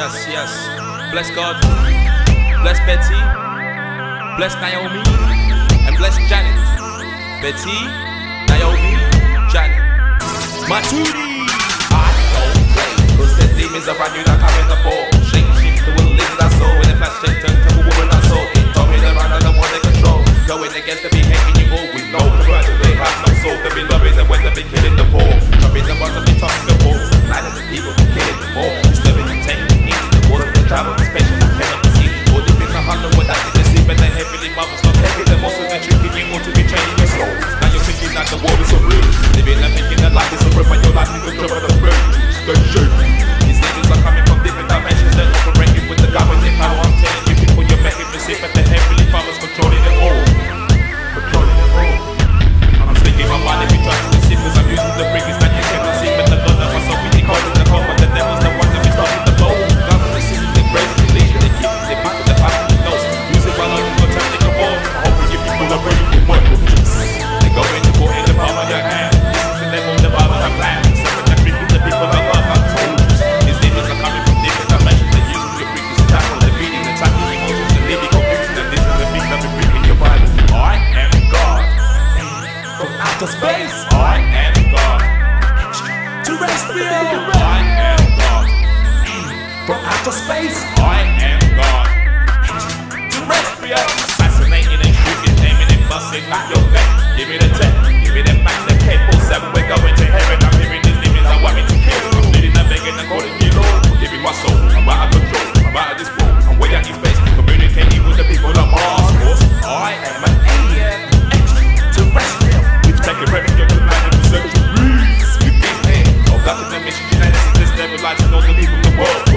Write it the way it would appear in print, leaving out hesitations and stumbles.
yes. Bless God, bless Betty, bless Naomi, and bless Janet. Betty, Naomi, Janet. Maturi! I don't play, cause there's demons around you that come in the ball. Shake to a lizard I saw, when the flash shake turn to a woman I saw. It told me around and the one they control. Going against the big hating you all, we know the right they have no soul. They be loving them when they be killing the poor. Dropping the ones that be tossing the balls. Night of the people be killing them all. Disturbing and taking the heat. The water they travel, the patient I cannot see. All the things I handle with that in the sleep and the heavily mothers not taking them. Also they're tricking you all to be changing your soul. Now you're thinking that the world is so rude. Living and thinking that life is so real, but your life is controlled by the brain. The shape. These niggas are coming from different dimensions. They're operating with the government power. I'm telling you people, you're making me sick, but the heavenly fathers controlling it all. Controlling it all. I'm sticking my mind if you try to deceive, cause I'm using the freakies that you cannot see. But the God that was so we call it the God, but the devil's the one that is starting the blow. Government system, they break the legion, they keep it, they back with the back of the nose. Use it while I'm going to take the ball. I hope we give people a break with one. They go into war in the palm of your hand. This is the devil, the Bible, the plan. Seven and freaking the people that love our toes. These demons are coming from different dimensions. They're using your freakies to tackle the beating, attacking emotions, and leading confusing. And this is the thing that we bring in your Bible. I am God. From outer space, I am God. Terrestrial, I am God. From outer space, I am God. Terrestrial, assassinating and shooting, aiming and busting at your neck. Give me the 10, give me the back, the K47. We're going to heaven. I'm hearing these demons that want me to kill. I'm bleeding and begging and calling you Lord. Give me my soul, I'm out of control. I'm out of this world, I'm way out in space. Communicating with the people of Mars. I am an alien, extraterrestrial. We've taken revenue to the planet for centuries. We've been here, oh, that's the mission, genetics, this level, lights and all the people in the world.